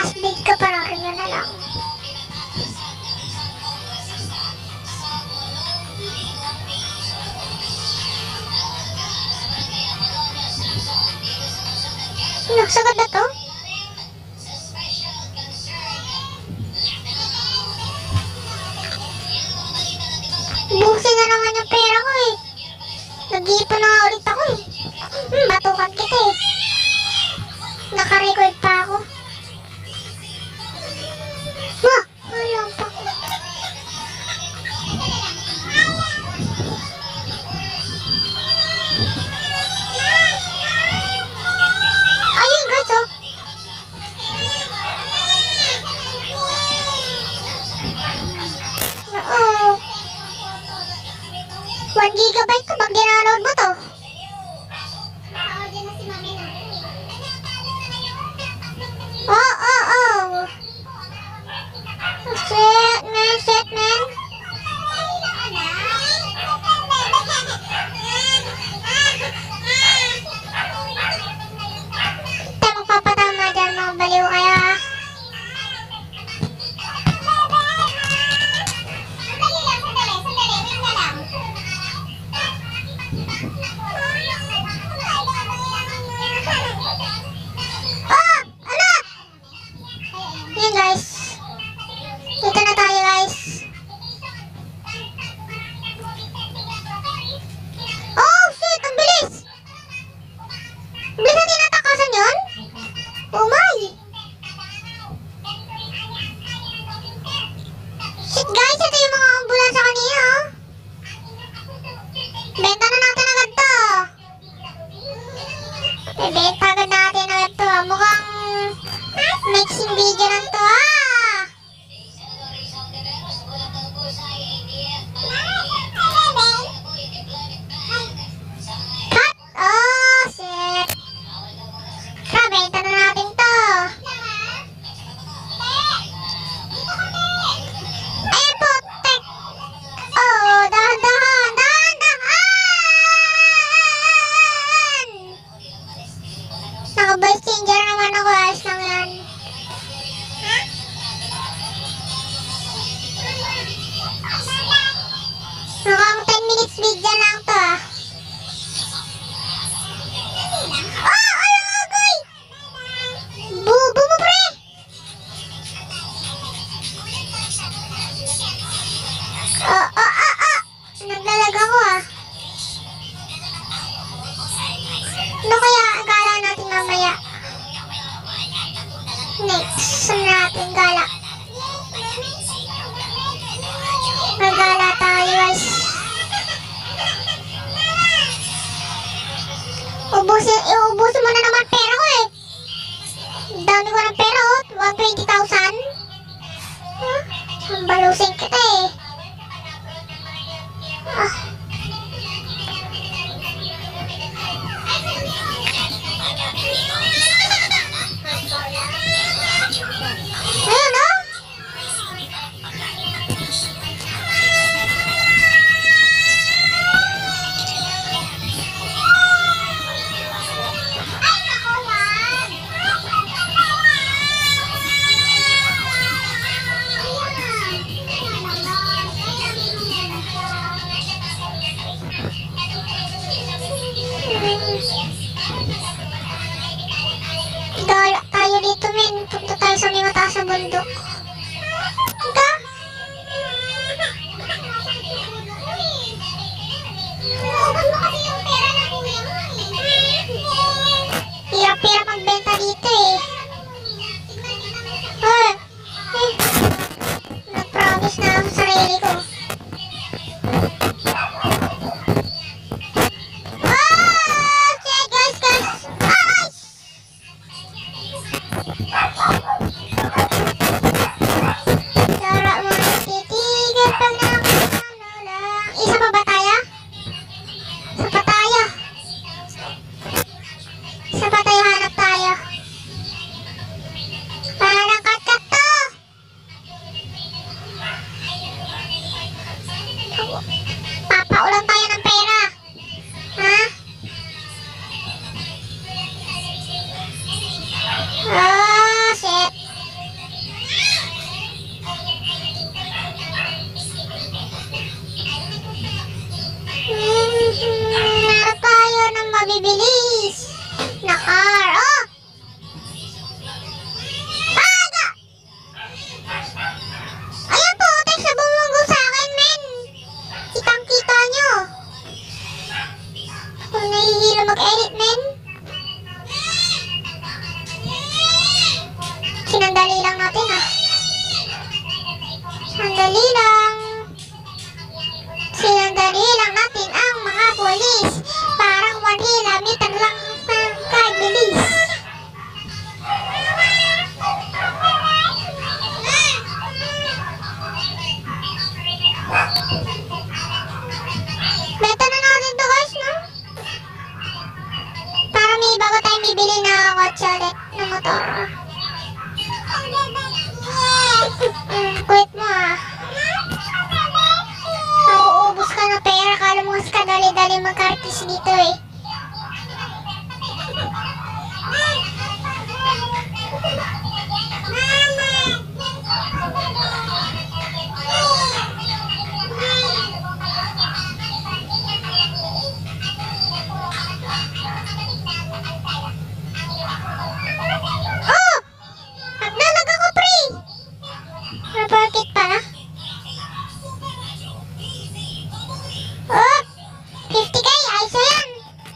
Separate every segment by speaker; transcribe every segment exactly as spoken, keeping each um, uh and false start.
Speaker 1: last bid ka, panoorin nyo na lang. Nagsagad na to? Busin na naman yung pera ko eh. Nag-iipon na nga ulit ako eh. Hmm, batukan kita eh. Naka-record pa ako. Ah! Wala pa ko. Ayun guys oh. Oo. one gigabyte to pag ginaload mo to. Oh, oh, oh. Shit, man, shit, man. Tayo magpapatama dyan, mga baliw kaya. Bebenta agad natin agad to. Mukhang mixing video lang to ah. Cut! Oh, shit. Tara, benta na natin to. Ayan po, tek. Oh, dahan-dahan, dahan-dahan. Naka-voice changer naman ako, ayos lang yan. Mukhang ten minutes video lang to ah. Oh! Alam mo, boy! Bubo mo, pre! Oh, oh, oh, oh! Naglalag ako ah. Ano kaya gala natin mamaya? Next, saan natin gala? Magala tayo guys. Ubusin, iubusin mo na naman pera ko eh. Dami ko ng pera oh, one hundred twenty thousand. Huh? Balusin kita eh. Ah. Ayun oh. Gala tayo dito men. Punta tayo sa may mataas na bundok. Ika? Hirap-hirap magbenta dito eh. Oh, eh. Nag-promise na ako sa sarili ko. bibilis na car. Oh! Aga! Ayan po, text na bumunggo sa akin, men. Kitang-kita nyo. Kung nahihilo mag-edit, men. Sinandali lang natin, ah. Sandali lang. Sinandali lang natin ang mga polis. Parang one kilometer lang ang kabilis. Beta na natin to, guys, no? Para may bago tayo bibili na kotse ulit na motor. Mm, quit mo, ah. Nauubos ka na pera. Kala mo mas kadali-dali magkartis dito, eh. Oh! Nagdalag ako, pre! Reported pala. Oh! fifty K, ayos na yan.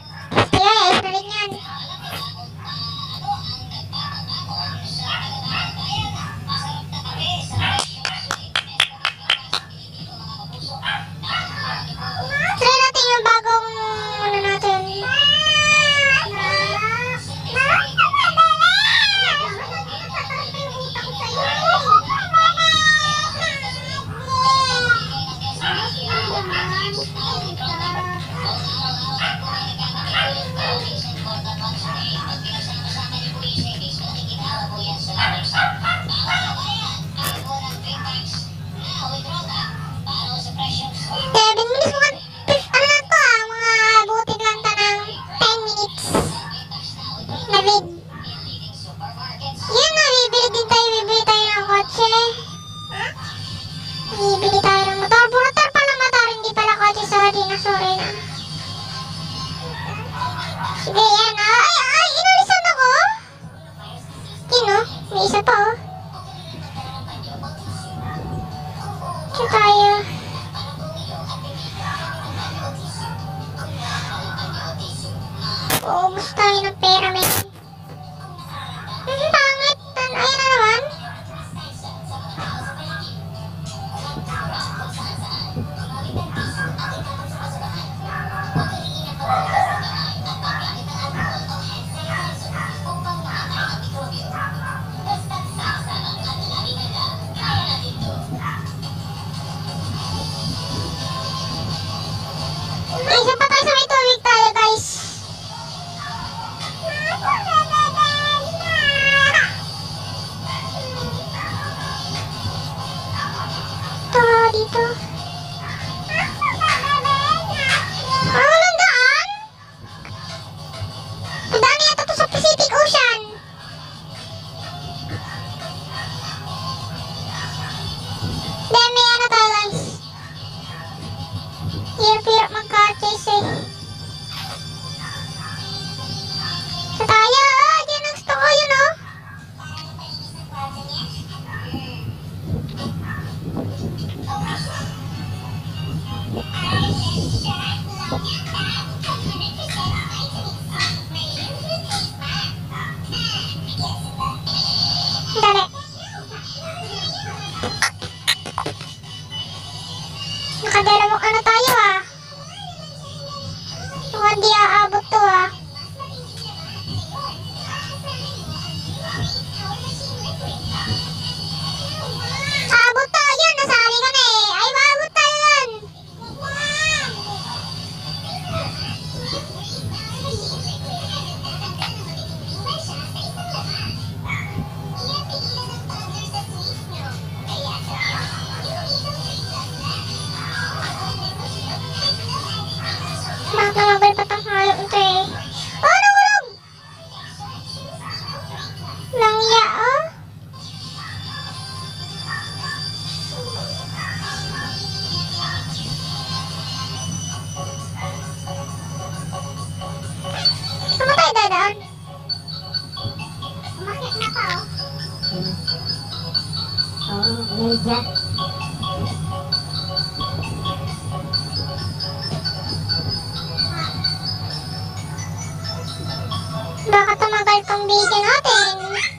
Speaker 1: Baka tumagal tong video natin.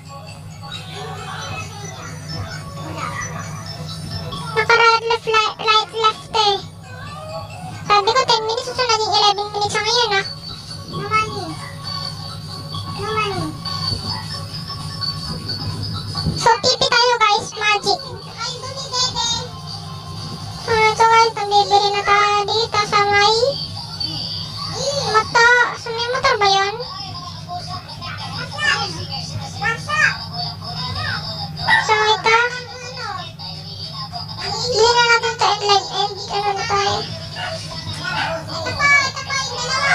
Speaker 1: Naka-right, left, right, right, left eh. Sabi ko ten minutes, so naging eleven minutes sa ngayon ah. Naman eh. Naman eh. So, tipi tayo guys, magic. Ah, so guys, nabibili na tayo dito sa may mata. Sa may motor ba yun? So, ito. Hindi na natin sa end, end, ano na tayo. Ito pa, ito pa, yung dalawa.